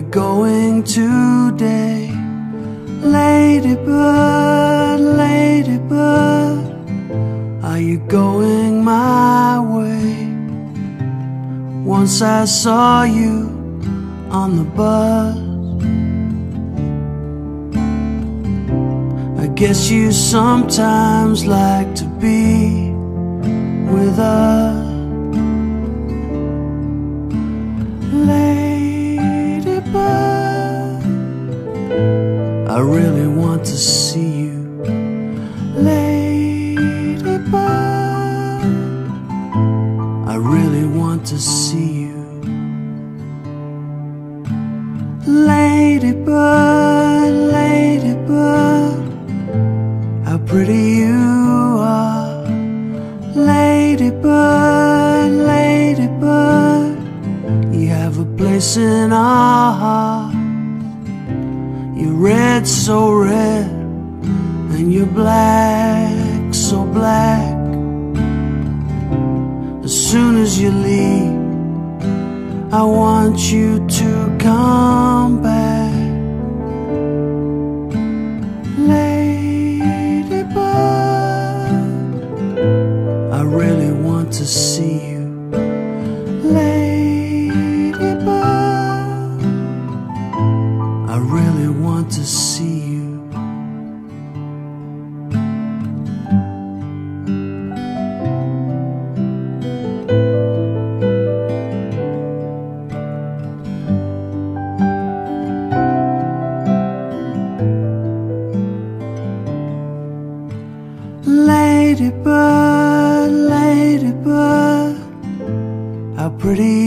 going today? Ladybird, ladybird, are you going my way? Once I saw you on the bus. I guess you sometimes like to be with us. Ladybird, I really want to see you. Ladybird, I really want to see you. Ladybird, ladybird, how pretty you are. Ladybird, ladybird, you have a place in our heart. You're red, so red, and you're black, so black. As soon as you leave, I want you to come back. Ladybird, I really want to see you. Ladybird, I really want to see you. Ladybird, ladybird, how pretty